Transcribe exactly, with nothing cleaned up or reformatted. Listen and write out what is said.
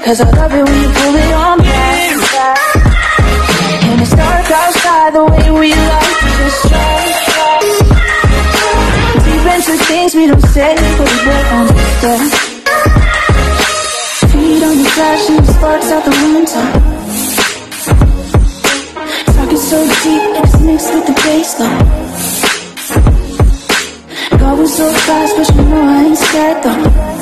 Cause I love it when you pull it on back. And it's dark outside, the way we like to distract. Deep into things we don't say, but we both understand. Feet on the dash and the sparks out the window. Talking so deep, it's mixed with the bass though. Going so fast, but you know I ain't scared though.